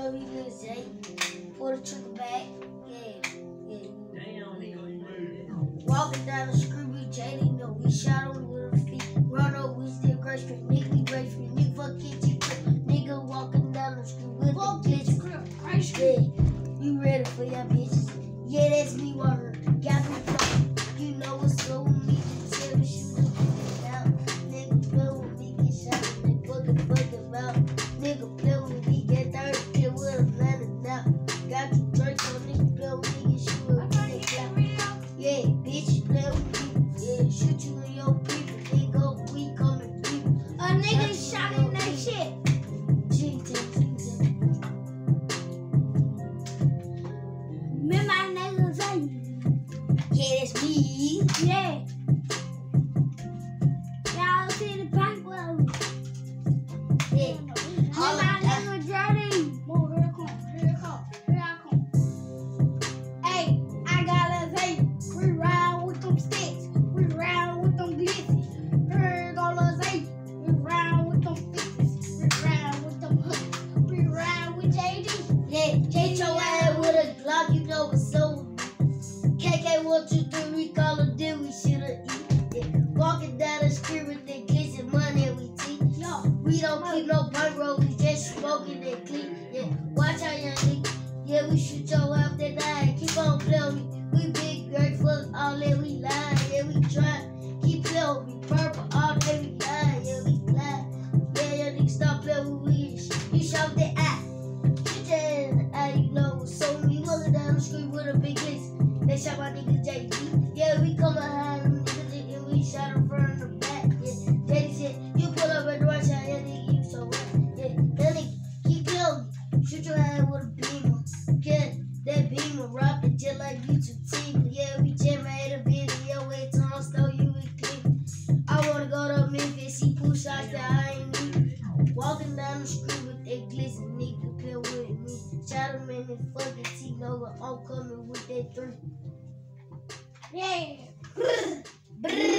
know he was Jay. Pull the trigger back. Yeah. Damn, nigga. Walking down the street with Jay, they know we shot him with a feet. Run up, we still great street. Nigga, we great street. Nigga, fuck kitchen. Nigga walking down the street with the kitchen. Yeah. You ready for your bitches? Yeah, that's me, Walker. Got me fucking. You know what's so with me. Tell me shoot the out. Nigga, play with me, get shot. Nigga, fucking about. Nigga, play with me, get 30 kill with a landing now. Got you drink on nigga, play with me, get shoot with me. Yeah, bitch, play with me. Yeah, shoot you and your people. Nigga, we coming people. A nigga shot in that shit. Remember my nigga say? Yeah, that's me. Yeah. Y'all see the back road. Yeah. Remember my nigga Jordan? Move, here it come. Here it come. Here I come. Hey, I gotta say, we ride with them sticks. We ride with them glitzy. Here gotta say, we ride with them fixes. We ride with them hooks. We ride with JD. Yeah, hit your ass with a Glock, you know it's so. KK 1, 2, 3, we call a deal, we shoulda eat. Yeah. Walking down the street with the kids and money we teach. Yo, We don't keep no bunk roll, we just smoking that clean. Yeah, watch out, young nigga. Yeah, we shoot your ass that night. Keep on playing with me. We big, great, fuck all that we lying. Yeah, we try. Keep playing with me. Purple all day we lying. Yeah, we lie. Yeah, young nigga, stop playing with me. You shot that eye. Shoot that in the eye, you know. So we walking down the street with a big list. They shot my nigga JD. Yeah, we come behind them niggas and we shot him front and the back. Yeah, JD said, you pull up at the right side, yeah, nigga, you so right. Yeah, that nigga, keep killing me. Shoot your head with a beamer. Yeah, that beamer rock it just like YouTube TV. Yeah, we just made a video every time stole you with click. I wanna go to Memphis, see push shots that I ain't need. Walking down the street with that glitz and nigga play with me. Shot him in the fucking T-Nova, I'm coming with that 3. yeah. Brr.